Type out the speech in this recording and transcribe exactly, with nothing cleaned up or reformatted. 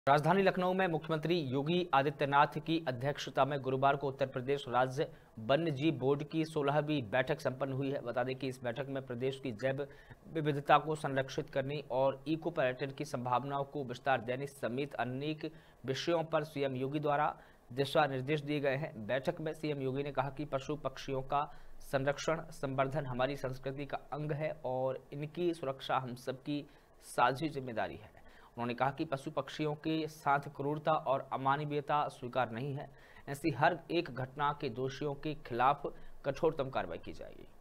राजधानी लखनऊ में मुख्यमंत्री योगी आदित्यनाथ की अध्यक्षता में गुरुवार को उत्तर प्रदेश राज्य वन्य जीव बोर्ड की सोलहवीं बैठक संपन्न हुई है। बता दें कि इस बैठक में प्रदेश की जैव विविधता को संरक्षित करने और इको पर्यटन की संभावनाओं को विस्तार देने समेत अनेक विषयों पर सीएम योगी द्वारा दिशा निर्देश दिए गए हैं। बैठक में सीएम योगी ने कहा कि पशु पक्षियों का संरक्षण संवर्धन हमारी संस्कृति का अंग है और इनकी सुरक्षा हम सबकी साझी जिम्मेदारी है। उन्होंने कहा कि पशु पक्षियों के साथ क्रूरता और अमानवीयता स्वीकार नहीं है। ऐसी हर एक घटना के दोषियों के खिलाफ कठोरतम कार्रवाई की जाएगी।